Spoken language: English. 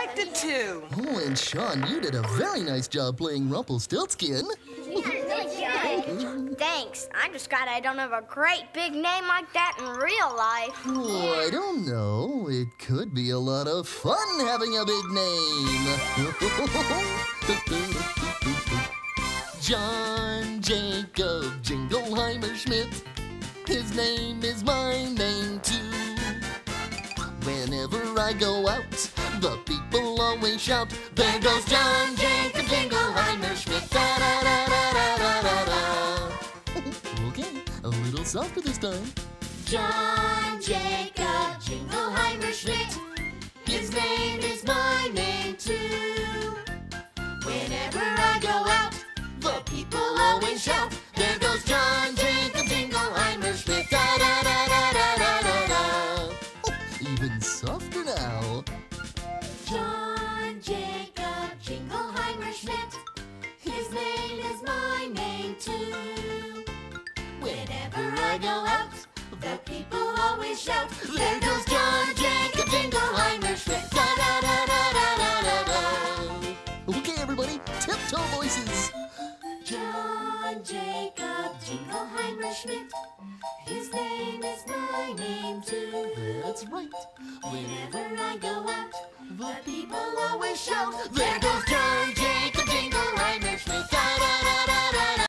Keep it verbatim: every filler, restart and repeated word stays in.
expected to. Oh, and Sean, you did a very nice job playing Rumpelstiltskin. Thanks. I'm just glad I don't have a great big name like that in real life. Oh, I don't know. It could be a lot of fun having a big name. John Jacob Jingleheimer Schmidt. His name is my name too. Whenever I go out, the people always shout, "There goes John Jacob Jingleheimer Schmidt." Da da da da da da da da. Okay, a little softer this time. John Jacob Jingleheimer Schmidt. His name is my name too. Whenever I go out, the people always shout, "There goes John Jacob Jingleheimer Schmidt." Da da da da da da da da. Oh, even softer now. John Jacob Jingleheimer Schmidt. His name is my name too. Whenever I go out, the people always shout, "There goes John Jacob Jingleheimer Schmidt." Da da da da da da da da. Okay, everybody, tiptoe voices. John Jacob Jingleheimer Schmidt. His name is my name too. That's right. Whenever I go out, the people always shout, "There goes John Jacob Jingleheimer Schmidt." Da da da da.